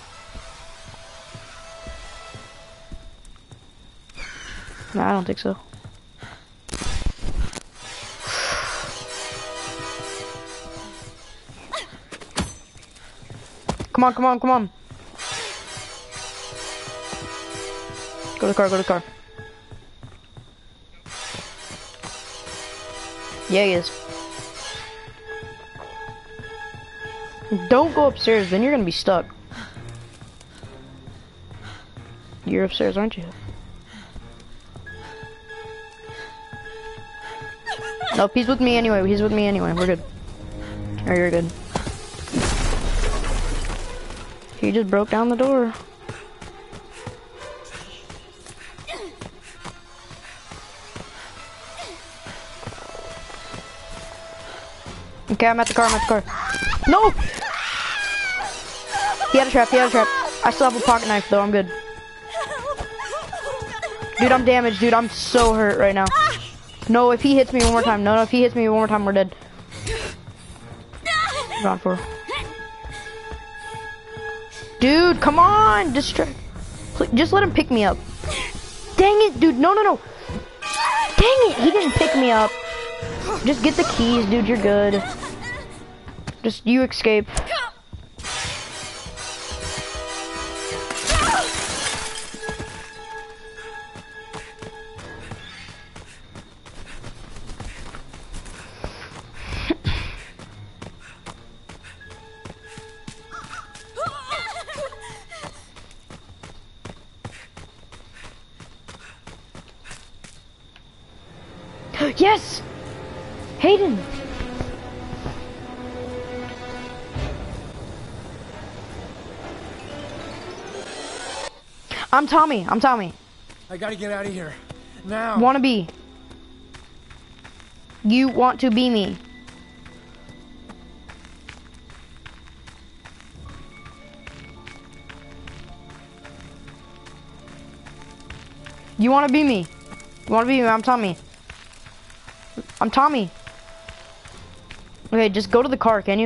No, I don't think so. Come on. Go to the car. Yeah, he is. Don't go upstairs, then you're gonna be stuck. You're upstairs, aren't you? Nope, he's with me anyway. We're good. Oh, you're good. He just broke down the door. Okay, I'm at the car. No! He had a trap. I still have a pocket knife though, I'm good. Dude, I'm damaged, dude. I'm so hurt right now. No, if he hits me one more time. No, if he hits me one more time, we're dead. Gone for. Dude, come on! Just let him pick me up. Dang it, dude. No. Dang it! He didn't pick me up. Just get the keys, dude. You're good. Just you escape. Yes! Hayden! I'm Tommy. I'm Tommy. I gotta get out of here. Now. Wanna be. You want to be me. You wanna be me. You wanna be me. I'm Tommy. I'm Tommy. Okay, just go to the car, can you?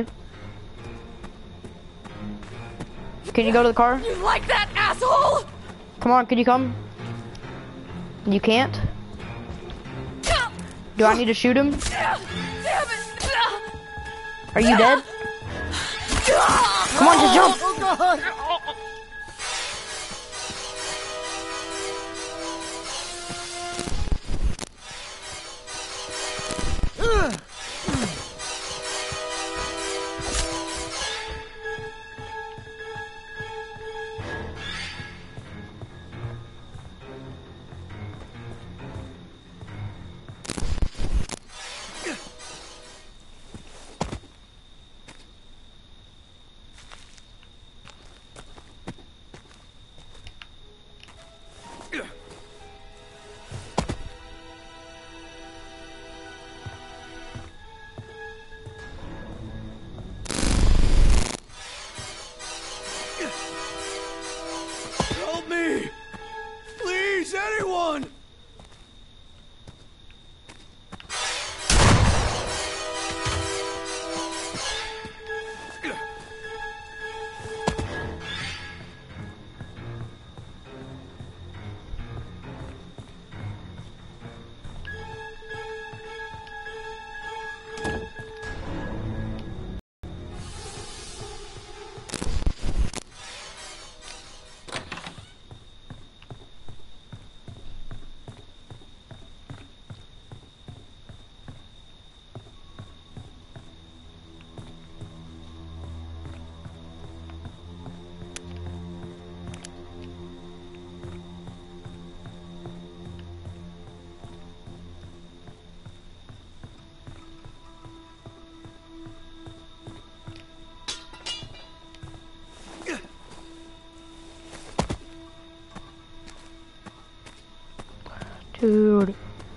Can you go to the car? You like that, asshole? Come on, can you come? You can't? Do I need to shoot him? Damn it! Are you dead? Come on, just jump! Oh God! Help me! Please, anyone! Dude.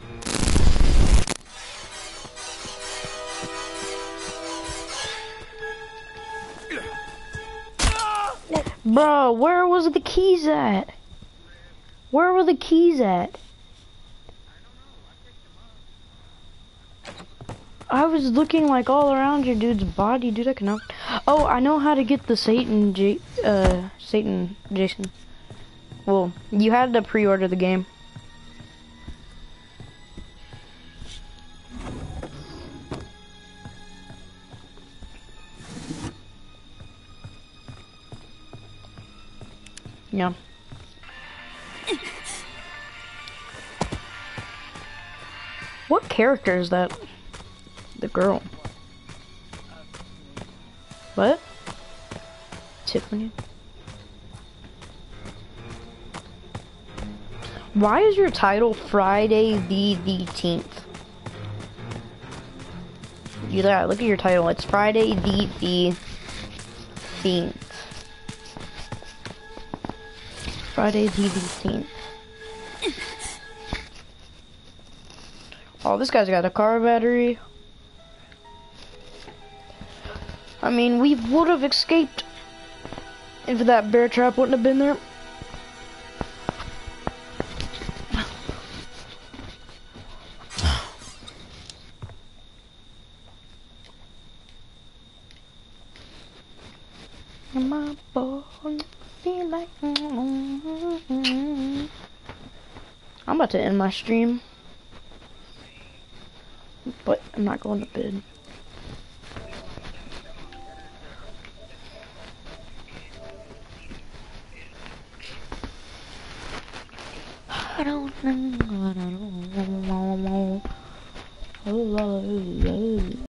Bro, where was the keys at? Where were the keys at? I was looking like all around your dude's body, dude. I cannot. Oh, I know how to get the Satan Jason. Well, you had to pre-order the game. Yeah. What character is that? The girl. What? Tiffany? Why is your title Friday the 18th? You there, look at your title. It's Friday the 18th. Friday the 18th. Oh, this guy's got a car battery. I mean, we would have escaped if that bear trap wouldn't have been there. My boy, feel like I'm about to end my stream. but I'm not going to bed. I don't know.